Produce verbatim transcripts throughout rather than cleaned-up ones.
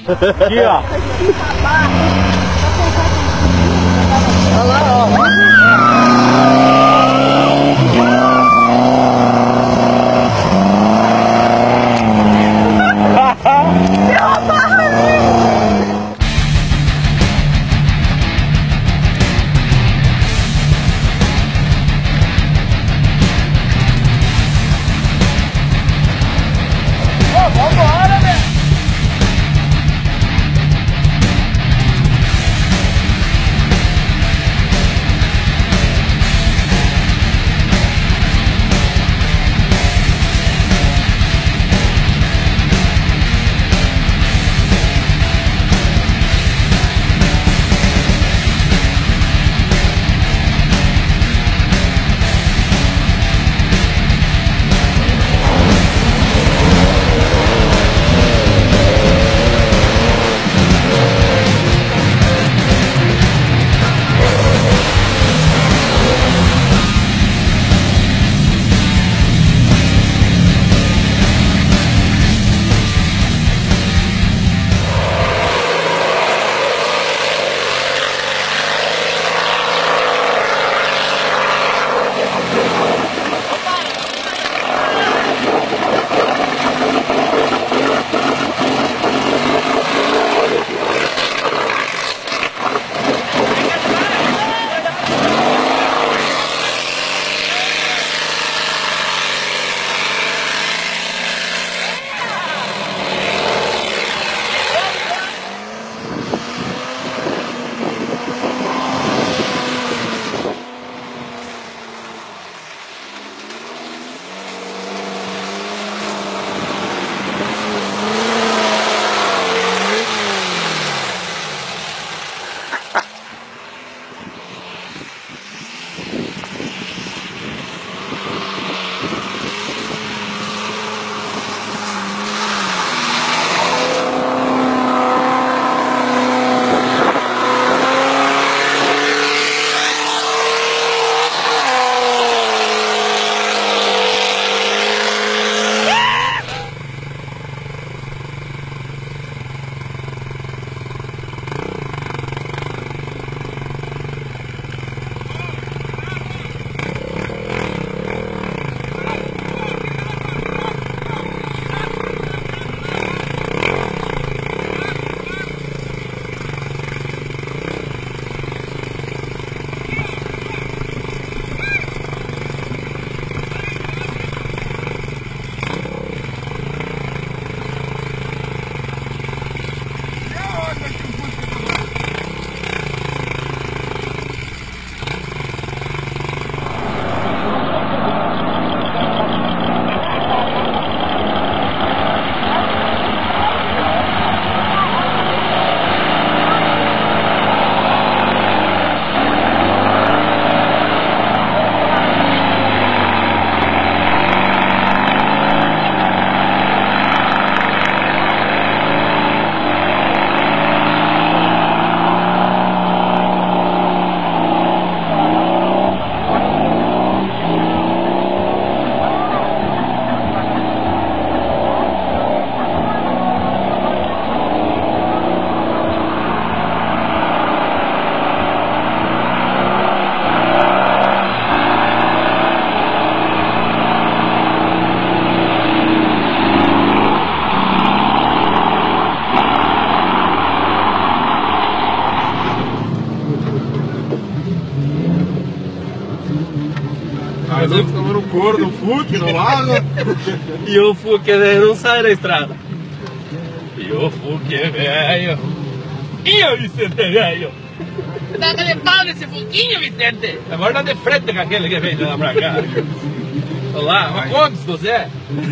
Aqui, ó. Olha lá, ó. Vambora, velho! Mas eu ficava no couro, no Fuque, no lago. E o Fuque não sai da estrada. E o Fuque é velho. E o Vicente é velho. Dá de pau nesse Fuquinho, Vicente. Agora dá de frente com aquele que veio lá pra cá. Olha lá, uma conta, José.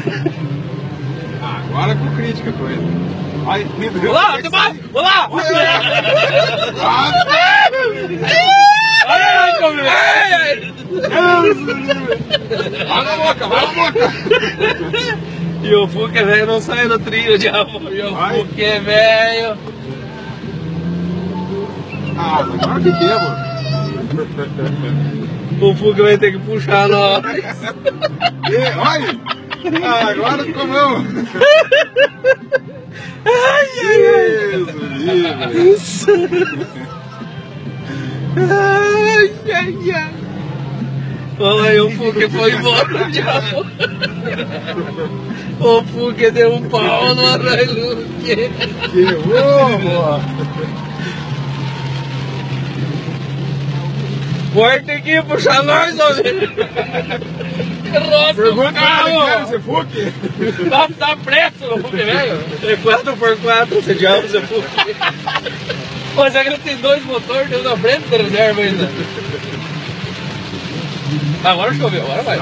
Ah, agora com crítica com ele. Ai, olha lá, tem mais! Olha lá! Olha aí como é! Vai na boca, vai na boca! E o Fuque é velho, não sai no trilho de amor. E o Fuque é velho. Ah, agora que temos. O Fuque vai ter que puxar nós. E, olha! Ah, agora ficou bom! Ai, ai, ai! Nossa! Ai, ai, ai. Olha, o Fuque foi embora, diabo. O Fuque deu um pau no Hilux. Que boa! Corta aqui, puxa nós, ô velho. Rota o Pergunta pra ele, quer carro. esse Fuque? Tá, tá preço, o Fuque, velho. É quatro por quatro, você diabo, você Fuque. Pô, será que ele tem dois motores, tem um na frente da reserva ainda? Agora choveu, agora vai.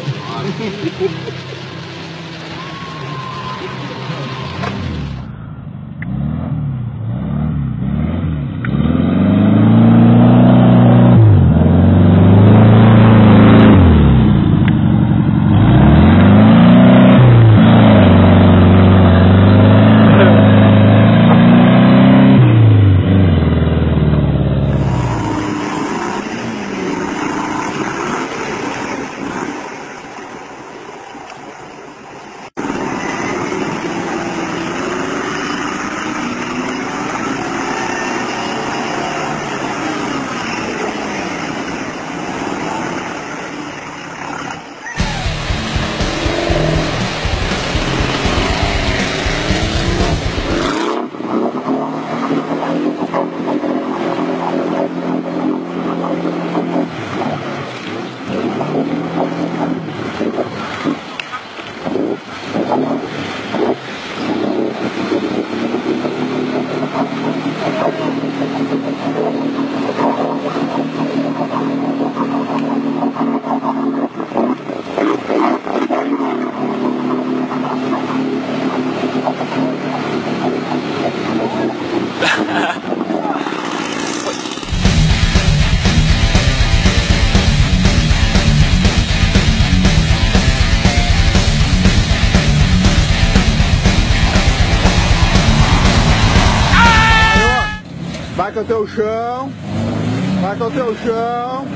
Marca o teu chão. Marca o teu chão.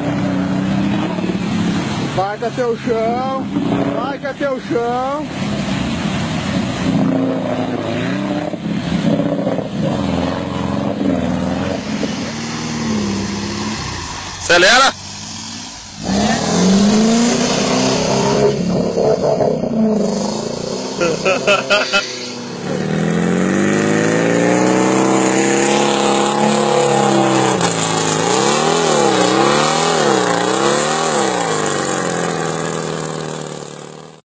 Marca teu chão. Marca teu chão. Acelera!